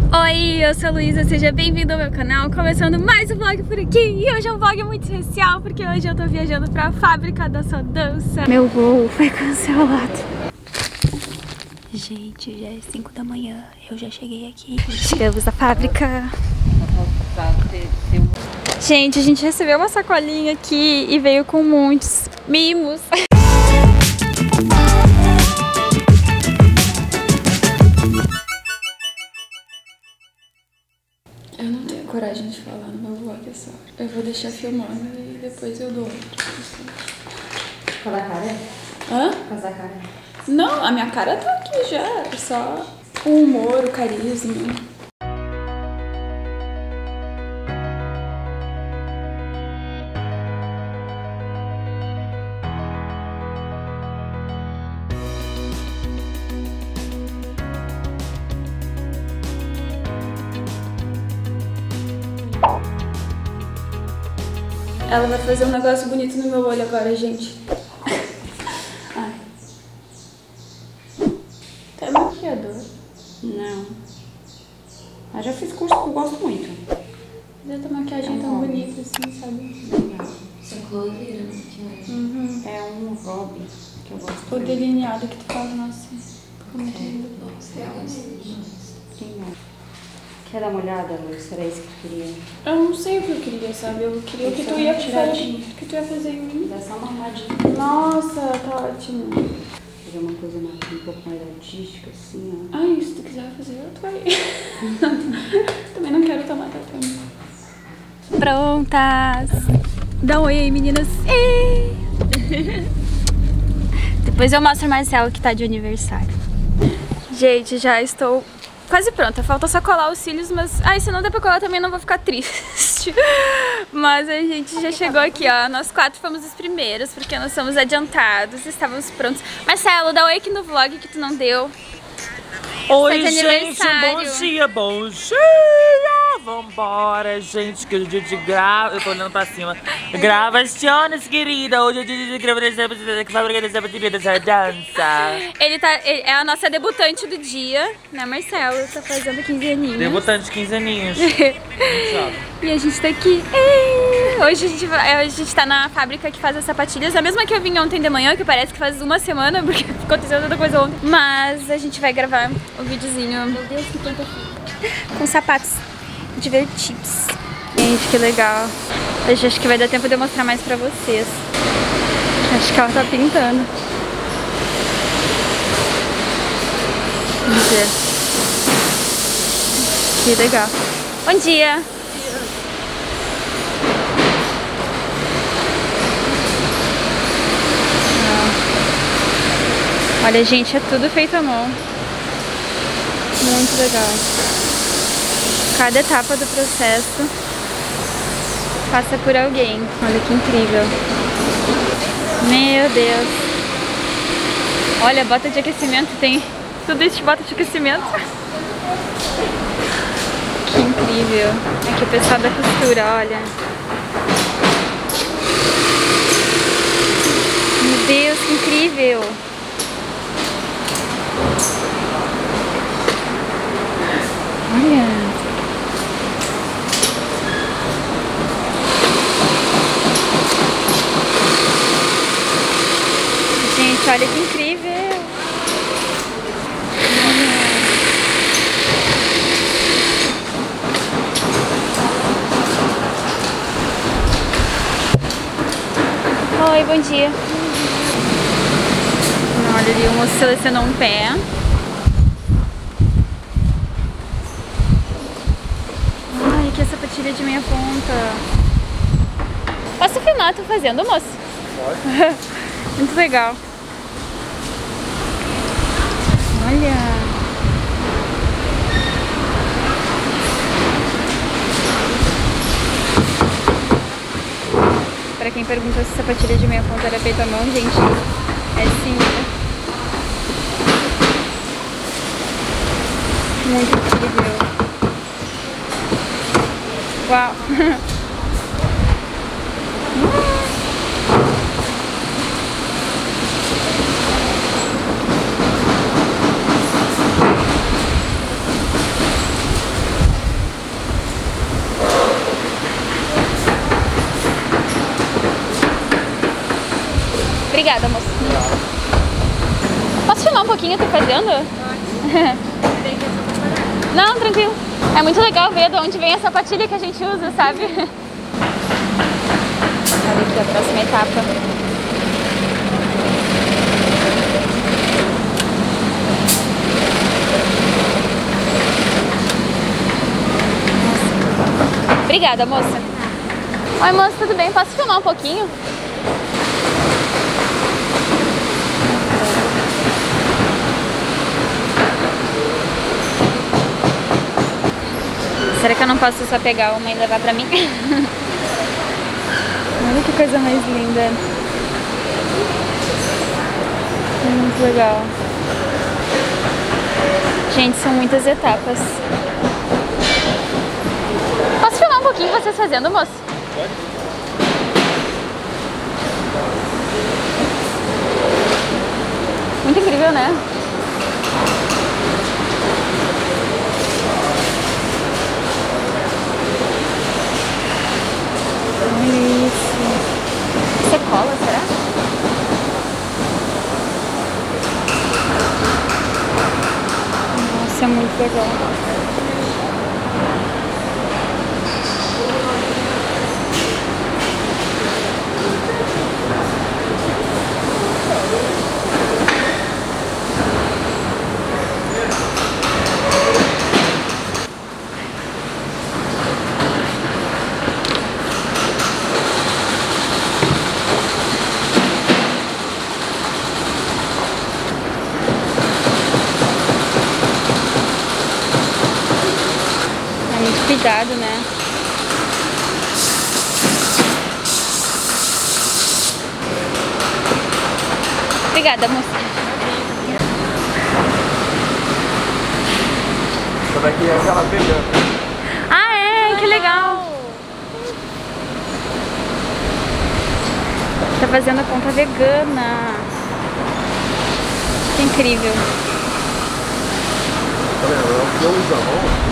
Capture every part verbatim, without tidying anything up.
Oi, eu sou a Luísa, seja bem-vindo ao meu canal, começando mais um vlog por aqui. E hoje é um vlog muito especial, porque hoje eu tô viajando pra fábrica da sua dança. Meu voo foi cancelado. Gente, já é cinco da manhã, eu já cheguei aqui. Chegamos na fábrica. Gente, a gente recebeu uma sacolinha aqui e veio com muitos mimos. Eu não tenho coragem de falar no meu vlog essa hora. Eu vou deixar filmando e depois eu dou outro. Por causa da cara? Hã? Por causa da cara? Não, a minha cara tá aqui já. É só o humor, o carisma. Ela vai fazer um negócio bonito no meu olho agora, gente. Ai. Tá maquiador? Não. Mas já fiz curso que eu gosto muito. Mas essa maquiagem é tão bonita assim, sabe? Legal. Você é colorir, maquiagem. Uhum. É um hobby que eu gosto O muito. delineado que tu faz, nossa. Ficou muito lindo. Nossa, eu gosto demais. Sim, ó. Quer dar uma olhada, Lu? Será isso que eu queria? Eu não sei o que eu queria, sabe? Eu queria o que tu ia fazer, o que tu ia fazer em mim. Dá só uma armadinha. Nossa, tá ótimo. Fazer uma coisa mais, um pouco mais artística, assim, ó. Ai, se tu quiser fazer, eu tô aí. Também não quero tomar teu tempo. Prontas! Dá um oi aí, meninas. Depois eu mostro o Marcelo que tá de aniversário. Gente, já estou quase pronta. Falta só colar os cílios, mas... Ai, se não der pra colar também não vou ficar triste. Mas a gente já chegou aqui, ó. Nós quatro fomos os primeiros, porque nós somos adiantados, estávamos prontos. Marcelo, dá oi aqui no vlog que tu não deu. Oi, Tá de gente, aniversário. bom dia, bom dia! Vambora, gente, que hoje é dia de grava. Eu tô olhando pra cima. Gravações, querida. Hoje é dia de gravações que fábrica dessa dança. Ele tá... ele é a nossa debutante do dia, né, Marcelo? Tá fazendo quinze aninhos. Debutante de quinze aninhos. E a gente tá aqui. Ei! Hoje a gente, vai, a gente tá na fábrica que faz as sapatilhas. A mesma que eu vim ontem de manhã, que parece que faz uma semana, porque aconteceu tanta coisa ontem. Mas a gente vai gravar o videozinho. Meu Deus, que tanta fita. Com sapatos divertidos. Gente, que legal. Eu acho que vai dar tempo de eu mostrar mais pra vocês. Acho que ela tá pintando. Vamos ver. Que legal. Bom dia! Olha, gente, é tudo feito à mão. Muito legal. Cada etapa do processo passa por alguém. Olha que incrível. Meu Deus. Olha, bota de aquecimento, tem tudo isso de bota de aquecimento. Que incrível. Aqui o pessoal da costura, olha. Meu Deus, que incrível. Olha. Gente, olha que incrível. Oi, bom dia. Olha ali, o moço selecionou um pé. Ai, que sapatilha de meia ponta. Posso filmar tu fazendo, moço? Pode. Muito legal. Olha. Pra quem perguntou se sapatilha de meia ponta era feita à mão, gente, é sim. Muito incrível. Uau! Obrigada, moça. Posso filmar um pouquinho eu tô fazendo? Não, tranquilo. É muito legal ver de onde vem a sapatilha que a gente usa, sabe? Olha aqui a próxima etapa. Obrigada, moça. Oi, moça, tudo bem? Posso filmar um pouquinho? Será que eu não posso só pegar uma e levar pra mim? Olha que coisa mais linda. Muito legal. Gente, são muitas etapas. Posso filmar um pouquinho vocês fazendo, moço? Pode. Muito incrível, né? Olha isso. Isso é cola, será? Nossa, é muito legal. Cuidado, né? Obrigada, moça. Essa daqui é aquela vegana. Ah, é? Que legal. Tá fazendo a ponta vegana. Que incrível. Tá vendo? Eu uso a mão.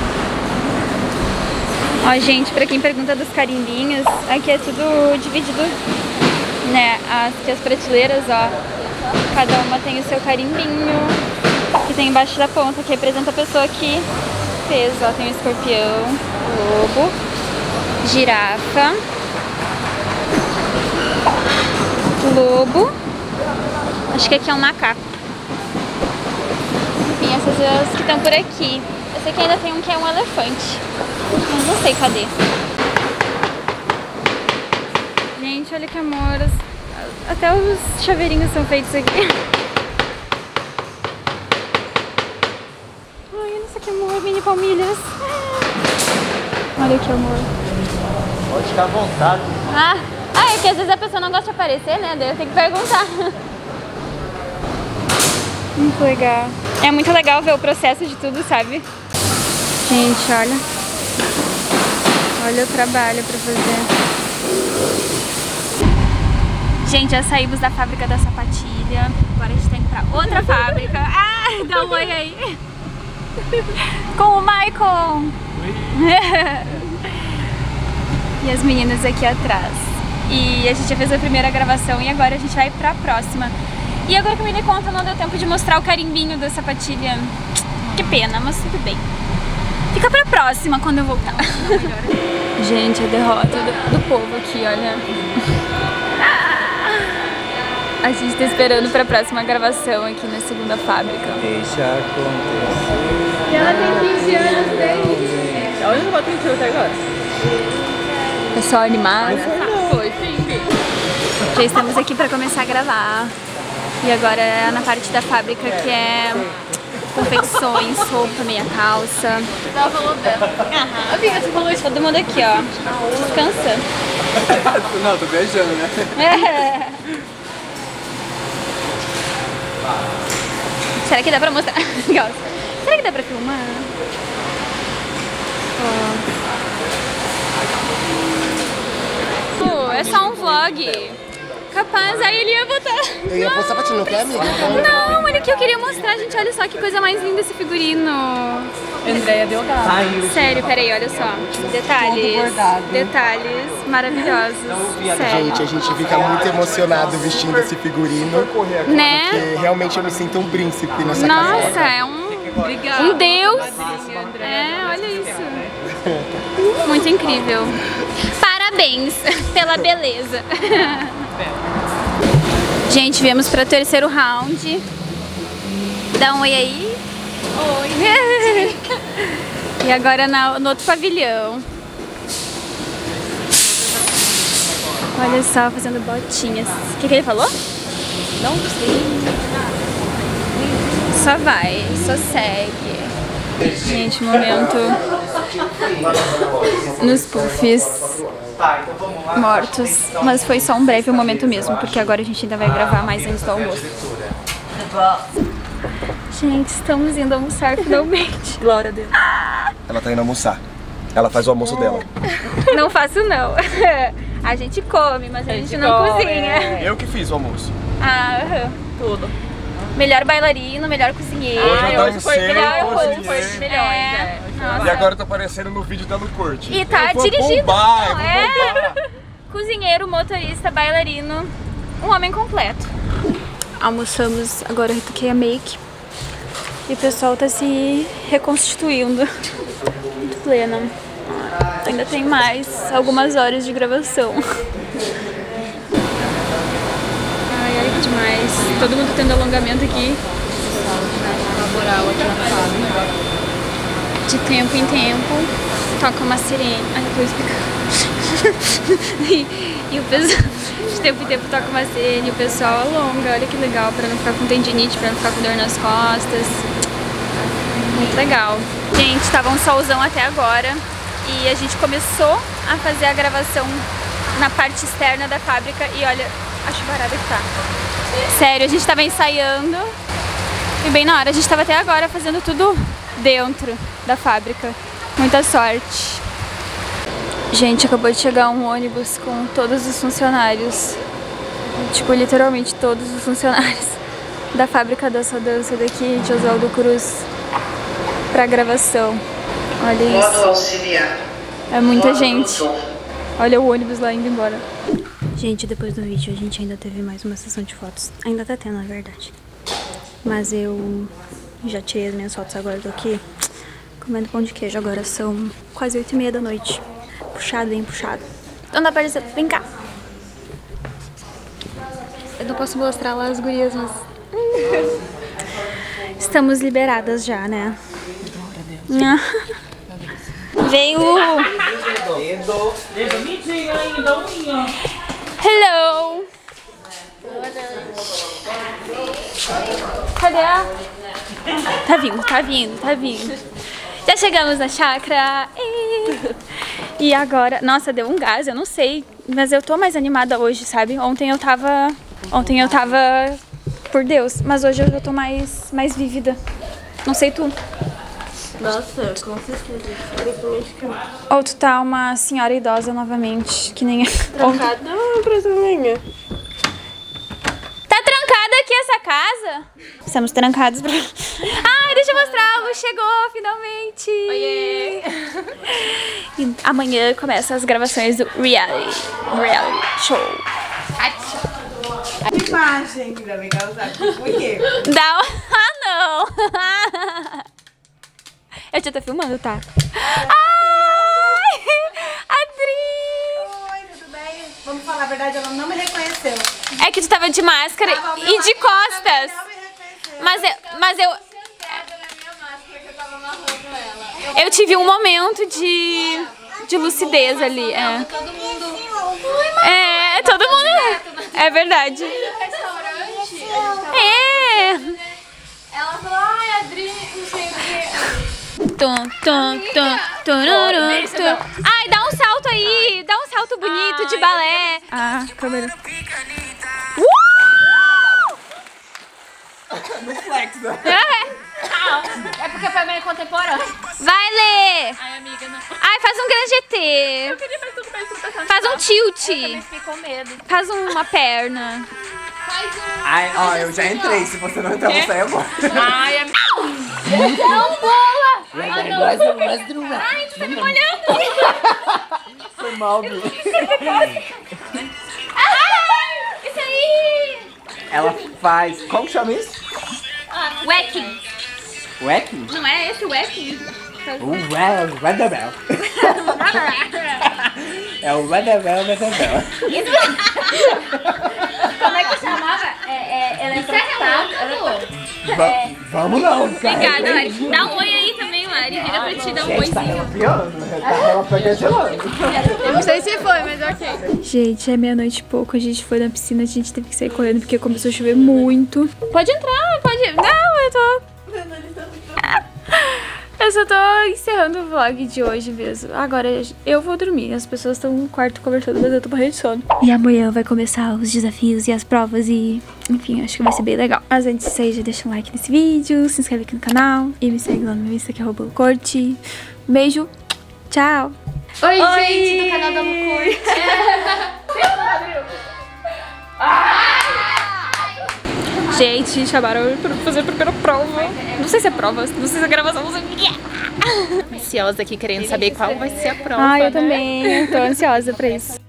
Ó, gente, pra quem pergunta dos carimbinhos, aqui é tudo dividido, né? As, aqui as prateleiras, ó, cada uma tem o seu carimbinho, que tem embaixo da ponta, que representa a pessoa que fez, ó, tem o escorpião, lobo, girafa, lobo, acho que aqui é um macaco. Enfim, essas são as que estão por aqui. Esse aqui ainda tem um que é um elefante. Mas não sei cadê. Gente, olha que amor. Até os chaveirinhos são feitos aqui. Ai, olha isso que amor, mini palmilhas. Olha que amor. Pode ficar à vontade. Ah, ah, é que às vezes a pessoa não gosta de aparecer, né? Daí eu tenho que perguntar. Muito legal. É muito legal ver o processo de tudo, sabe? Gente, olha. Olha o trabalho pra fazer. Gente, já saímos da fábrica da sapatilha. Agora a gente tem que ir pra outra fábrica. Ah, dá um oi aí. Com o Michael. E as meninas aqui atrás. E a gente já fez a primeira gravação e agora a gente vai pra próxima. E agora que eu me dei conta, não deu tempo de mostrar o carimbinho da sapatilha. Que pena, mas tudo bem. Fica pra próxima quando eu voltar. Gente, a derrota do, do povo aqui, olha. A gente tá esperando pra próxima gravação aqui na segunda fábrica. Deixa acontecer. E ela tem quinze anos desde. Olha, não bota mentira até agora. Pessoal animado. Foi, sim, Já estamos aqui pra começar a gravar. E agora é na parte da fábrica que é confecções, roupa, meia calça. Você tava falando dela. Aham. A Bia, você falou isso. Todo mundo aqui, ó. Descansa. Não, tô viajando, né? É. Será que dá pra mostrar? Será que dá pra filmar? Oh. É só um vlog. capaz, aí ele ia botar. Eu ia postar pra ti, não quer, amiga? Não, olha aqui, eu queria mostrar, gente. Olha só que coisa mais linda esse figurino. Andréia deu gato. Sério, peraí, olha só. Detalhes. Detalhes maravilhosos. Sério. Gente, a gente fica muito emocionado vestindo esse figurino. Né? Porque realmente eu me sinto um príncipe nessa Nossa, casa. é um, um deus. É, olha isso. Muito incrível. Parabéns pela beleza. Gente, viemos para o terceiro round. Dá um oi aí. Oi. E agora na, no outro pavilhão. Olha só, fazendo botinhas. O que, que ele falou? Não sei. Só vai, só segue. Gente, momento nos puffs mortos. Mas foi só um breve momento mesmo, porque agora a gente ainda vai gravar mais antes do almoço. Gente, estamos indo almoçar finalmente. Glória a Deus. Ela tá indo almoçar. Ela faz o almoço dela. Não faço não. A gente come, mas a gente, a gente não come, cozinha. É. Eu que fiz o almoço. Ah, uhum. Tudo. Melhor bailarino, melhor cozinheiro. Hoje eu hoje foi melhor, cozinhei. foi os melhores. É. E agora eu tô aparecendo no vídeo da Lucurte. E tá eu dirigindo. Bombar, Não, é. Cozinheiro, motorista, bailarino, um homem completo. Almoçamos, agora eu retoquei a make. E o pessoal tá se reconstituindo. Muito plena. Ainda tem mais algumas horas de gravação. Ai, ai, que demais. Todo mundo tendo alongamento aqui. De tempo em tempo, toca uma sirene. Ai, eu tô explicando. e, e o pessoal, de tempo em tempo, toca uma sirene e o pessoal alonga. Olha que legal, pra não ficar com tendinite, pra não ficar com dor nas costas. Muito legal. Gente, tava um solzão até agora e a gente começou a fazer a gravação na parte externa da fábrica e olha a chuvarada que tá. Sério, a gente tava ensaiando e bem na hora, a gente tava até agora fazendo tudo dentro da fábrica. Muita sorte. Gente, acabou de chegar um ônibus com todos os funcionários. Tipo, literalmente todos os funcionários da fábrica dessa dança daqui de Oswaldo Cruz pra gravação. Olha isso. É muita gente. Olha o ônibus lá indo embora. Gente, depois do vídeo a gente ainda teve mais uma sessão de fotos. Ainda tá tendo, na verdade. Mas eu já tirei as minhas fotos agora. Tô aqui comendo pão de queijo. Agora são quase oito e meia da noite. Puxado, bem puxado. Então dá pra dizer, vem cá. Eu não posso mostrar lá as gurias, mas... Estamos liberadas já, né? Veio... Hello! Cadê a... Tá vindo, tá vindo, tá vindo. Já chegamos na chácara. E agora... Nossa, deu um gás, eu não sei. Mas eu tô mais animada hoje, sabe? Ontem eu tava... Ontem eu tava... Por Deus. Mas hoje eu já tô mais, mais vívida. Não sei tu. Nossa, com certeza. Ou tu tá uma senhora idosa novamente, que nem... Trancada pra minha. Tá trancada aqui essa casa? Estamos trancados pra... Ai, deixa eu mostrar, a luz chegou, finalmente! Oiê! E amanhã começam as gravações do reality, reality show. A imagem que deve causar por quê? Dá um... Ah, não! Eu já tô filmando, tá? Ai! Adri! Oi, tudo bem? Vamos falar a verdade, ela não me reconheceu. É que tu tava de máscara Tava e de costas. Não me reconheceu. Mas eu... Mas eu... Eu tive um momento de... de lucidez ali, é. Todo mundo. É, todo mundo... É verdade. É. Ela falou, ai, Adri, não sei o que. Tum, tum, tum, tururu, tum. Ai, dá um salto aí. Dá um salto bonito de balé. Ah, câmera. Uh! No flex, né? É. É porque foi meio contemporâneo. Vai, Lê. Ai, amiga, não. Ai, faz um grande E T. Eu queria fazer tudo bem, tudo tá Faz um tilt. Eu fiquei com medo. Faz uma perna. Faz um... Ai, ó, eu já entrei. Se você não entrar, eu vou sair agora. Ai, é... Não, bola! Ai, não. Ai, tu tá me molhando. Foi mal, Bi. Ai, isso aí! Ela faz... Como que chama isso? Wacking. Wacking? Não é esse wacking? O Weatherbell. É o Weatherbell, Weatherbell. Como é que chamava? É, é, ela é tratada. Va- Vamos não. Obrigada, Lari. Dá um oi aí também, Lari. Vira pra ti, dá um Gente, tá oizinho. relapiando, né? Tá relapiando. Eu não sei se foi, mas ok. Gente, é meia-noite e pouco. A gente foi na piscina, a gente teve que sair correndo porque começou a chover muito. Pode entrar, pode. Não, eu tô. Eu só tô encerrando o vlog de hoje mesmo. Agora eu vou dormir. As pessoas estão no quarto conversando, mas eu tô morrendo de sono. E amanhã vai começar os desafios e as provas e... Enfim, acho que vai ser bem legal. Mas antes disso aí, já deixa um like nesse vídeo, se inscreve aqui no canal e me segue lá no meu Insta, que é arroba Lucurte. Beijo, tchau! Oi, Oi, gente, do canal da Lucurte. Gente, chamaram pra fazer a primeira prova. Não sei se é prova, não sei se é gravação, não sei o que é. Ansiosa aqui, querendo saber qual vai ser a prova, Ah, eu né? também. Tô ansiosa pra isso.